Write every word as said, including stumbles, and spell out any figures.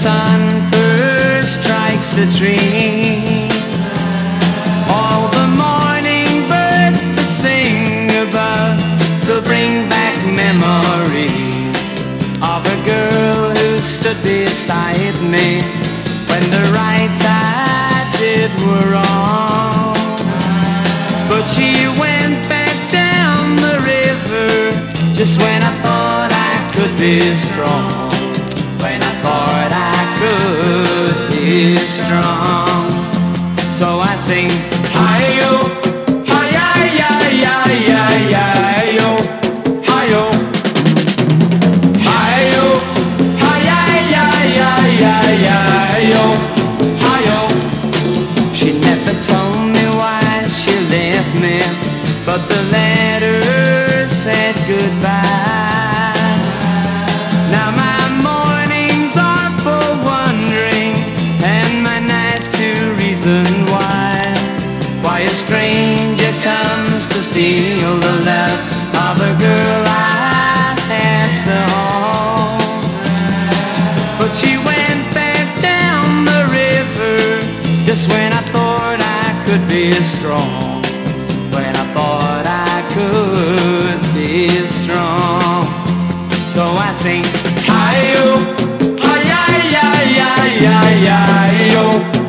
sun first strikes the tree, all the morning birds that sing above still bring back memories of a girl who stood beside me when the rights I did were wrong. But she went back down the river just when I thought I could be strong, when I thought I could be strong. So I sing, hi-yo, hi-yi-yi-yi-yi-yi-yo, hi-yo, hi-yo, hi-yi-yi-yi-yi-yi-yo, hi-yo. She never told me why she left me, but the letter said goodbye. Now my mornings are for wondering, and my nights to reason why. Why a stranger comes to steal the love of a girl I had to hold. But she went back down the river just when I thought I could be strong, when I thought I could be strong. So I sing, hi-yo, hi-yi-yi-yi-yi-yi-yo.